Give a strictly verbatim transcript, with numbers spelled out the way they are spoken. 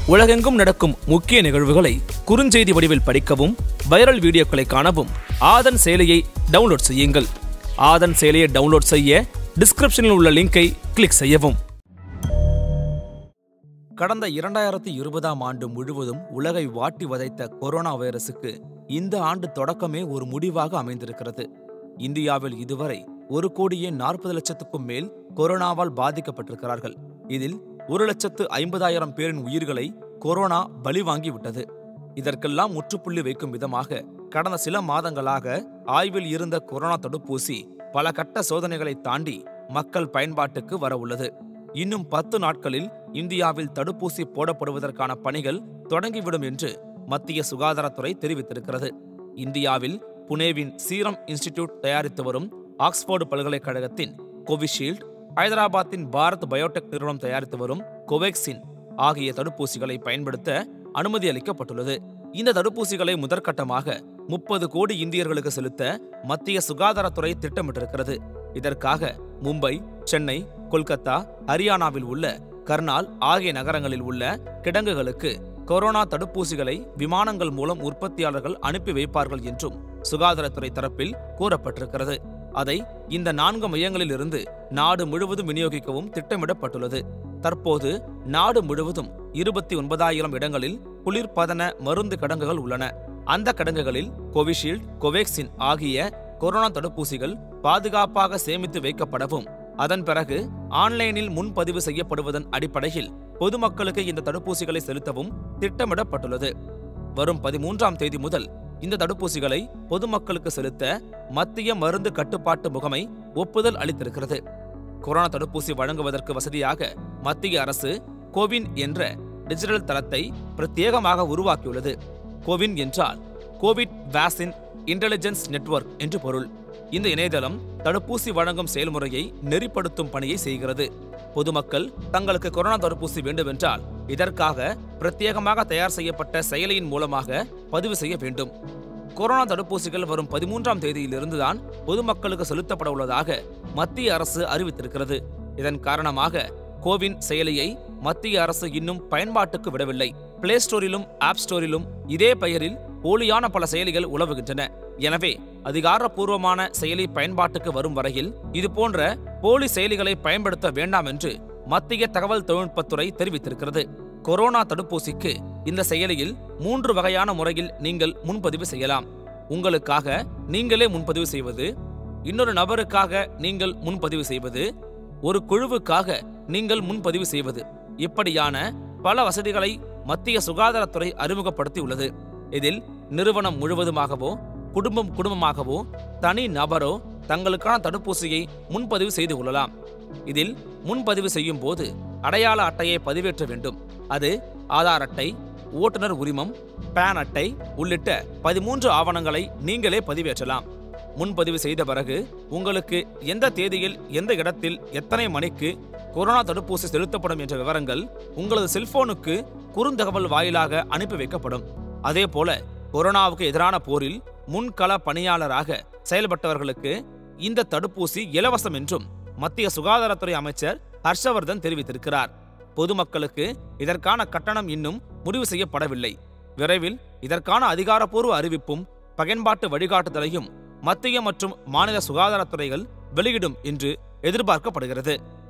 உலகெங்கும் நடக்கும் முக்கிய நிகழ்வுகளை குறுஞ்செய்தி வடிவில் படிக்கவும் வைரல் வீடியோக்களை காணவும் ஆதன் செயலியை டவுன்லோட் செய்யுங்கள். ஆதன் செயலியை டவுன்லோட் செய்ய டிஸ்கிரிப்ஷனில் உள்ள லிங்கை கிளிக் செய்யவும். கடந்த இரண்டாயிரத்தி இருபதாம் ஆண்டு முழுவதும் உலகை வாட்டி வதைத்த கொரோனா வைரசுக்கு இந்த ஆண்டு தொடக்கமே ஒரு முடிவாக அமைந்திருக்கிறது. இந்தியாவில் இதுவரை ஒரு கோடியே நாற்பது லட்சத்துக்கும் மேல் கொரோனாவால் பாதிக்கப்பட்டிருக்கிறார்கள். இதில் ஒரு லட்சத்து ஐம்பதாயிரம் பேரின் உயிர்களை கொரோனா பலி வாங்கிவிட்டது. இதற்கெல்லாம் முற்றுப்புள்ளி வைக்கும் விதமாக கடந்த சில மாதங்களாக ஆய்வில் இருந்த கொரோனா தடுப்பூசி பல கட்ட சோதனைகளை தாண்டி மக்கள் பயன்பாட்டுக்கு வர உள்ளது. இன்னும் பத்து நாட்களில் இந்தியாவில் தடுப்பூசி போடப்படுவதற்கான பணிகள் தொடங்கிவிடும் என்று மத்திய சுகாதாரத்துறை தெரிவித்திருக்கிறது. இந்தியாவில் புனேவின் சீரம் இன்ஸ்டிடியூட் தயாரித்து வரும் ஆக்ஸ்போர்டு பல்கலைக்கழகத்தின் கோவிஷீல்டு, ஹைதராபாத்தின் பாரத் பயோடெக் நிறுவனம் தயாரித்து வரும் கோவேக்சின் ஆகிய தடுப்பூசிகளை பயன்படுத்த அனுமதி அளிக்கப்பட்டுள்ளது. இந்த தடுப்பூசிகளை முதற்கட்டமாக முப்பது கோடி இந்தியர்களுக்கு செலுத்த மத்திய சுகாதாரத்துறை திட்டமிட்டிருக்கிறது. இதற்காக மும்பை, சென்னை, கொல்கத்தா, ஹரியானாவில் உள்ள கர்னால் ஆகிய நகரங்களில் உள்ள கிடங்குகளுக்கு கொரோனா தடுப்பூசிகளை விமானங்கள் மூலம் உற்பத்தியாளர்கள் அனுப்பி வைப்பார்கள் என்றும் சுகாதாரத்துறை தரப்பில் கூறப்பட்டிருக்கிறது. அதை இந்த நான்கு மையங்களில் இருந்து நாடு முழுவதும் விநியோகிக்கவும் திட்டமிடப்பட்டுள்ளது. தற்போது நாடு முழுவதும் இருபத்தி ஒன்பதாயிரம் இடங்களில் குளிர்பதன மருந்து கிடங்குகள் உள்ளன. அந்த கிடங்குகளில் கோவிஷீல்டு, கோவேக்சின் ஆகிய கொரோனா தடுப்பூசிகள் பாதுகாப்பாக சேமித்து வைக்கப்படவும், அதன் பிறகு ஆன்லைனில் முன்பதிவு செய்யப்படுவதன் அடிப்படையில் பொதுமக்களுக்கு இந்த தடுப்பூசிகளை செலுத்தவும் திட்டமிடப்பட்டுள்ளது. வரும் பதிமூன்றாம் தேதி முதல் இந்த தடுப்பூசிகளை பொதுமக்களுக்கு செலுத்த மத்திய மருந்து கட்டுப்பாட்டு முகமை ஒப்புதல் அளித்திருக்கிறது. கொரோனா தடுப்பூசி வழங்குவதற்கு வசதியாக மத்திய அரசு கோவின் என்ற டிஜிட்டல் தளத்தை பிரத்யேகமாக உருவாக்கியுள்ளது. கோவின் என்றால் கோவிட் வேக்சின் இன்டெலிஜென்ஸ் நெட்வொர்க் என்று பொருள். இந்த இணையதளம் தடுப்பூசி வழங்கும் செயல்முறையை நெறிப்படுத்தும் பணியை செய்கிறது. பொதுமக்கள் தங்களுக்கு கொரோனா தடுப்பூசி வேண்டுமென்றால் இதற்காக பிரத்யேகமாக தயார் செய்யப்பட்ட செயலியின் மூலமாக பதிவு செய்ய வேண்டும். கொரோனா தடுப்பூசிகள் வரும் பதிமூன்றாம் தேதியிலிருந்துதான் பொதுமக்களுக்கு செலுத்தப்பட உள்ளதாக மத்திய அரசு அறிவித்திருக்கிறது. இதன் காரணமாக கோவின் செயலியை மத்திய அரசு இன்னும் பயன்பாட்டுக்கு விடவில்லை. பிளே ஸ்டோரிலும் ஆப் ஸ்டோரிலும் இதே பெயரில் போலியான பல செயலிகள் உலவுகின்றன. எனவே அதிகாரப்பூர்வமான செயலி பயன்பாட்டுக்கு வரும் வரையில் இதுபோன்ற போலி செயலிகளை பயன்படுத்த வேண்டாம் என்று மத்திய தகவல் தொழில்நுட்பத்துறை தெரிவித்திருக்கிறது. கொரோனா தடுப்பூசிக்கு இந்த செயலியில் மூன்று வகையான முறையில் நீங்கள் முன்பதிவு செய்யலாம். உங்களுக்காக நீங்களே முன்பதிவு செய்வது, இன்னொரு நபருக்காக நீங்கள் முன்பதிவு செய்வது, ஒரு குழுவுக்காக நீங்கள் முன்பதிவு செய்வது, இப்படியான பல வசதிகளை மத்திய சுகாதாரத்துறை அறிமுகப்படுத்தியுள்ளது. இதில் நிறுவனம் முழுவதுமாகவோ குடும்பம் குடும்பமாகவோ தனி நபரோ தங்களுக்கான தடுப்பூசியை முன்பதிவு செய்து கொள்ளலாம். இதில் முன்பதிவு செய்யும் போது அடையாள அட்டையை பதிவேற்ற வேண்டும். அது ஆதார் அட்டை, ஓட்டுநர் உரிமம், பேன் அட்டை உள்ளிட்ட பதிமூன்று ஆவணங்களை நீங்களே பதிவேற்றலாம். முன்பதிவு செய்த பிறகு உங்களுக்கு எந்த தேதியில், எந்த இடத்தில், எத்தனை மணிக்கு கொரோனா தடுப்பூசி செலுத்தப்படும் என்ற விவரங்கள் உங்களது செல்போனுக்கு குறுந்தகவல் வாயிலாக அனுப்பி வைக்கப்படும். அதே போல கொரோனாவுக்கு எதிரான போரில் முன்கள பணியாளராக செயல்பட்டவர்களுக்கு இந்த தடுப்பூசி இலவசம் என்றும் மத்திய சுகாதாரத்துறை அமைச்சர் ஹர்ஷவர்தன் தெரிவித்திருக்கிறார். பொதுமக்களுக்கு இதற்கான கட்டணம் இன்னும் முடிவு செய்யப்படவில்லை. விரைவில் இதற்கான அதிகாரப்பூர்வ அறிவிப்பும் பயன்பாட்டு வழிகாட்டுதலையும் மத்திய மற்றும் மாநில சுகாதாரத்துறைகள் வெளியிடும் என்று எதிர்பார்க்கப்படுகிறது.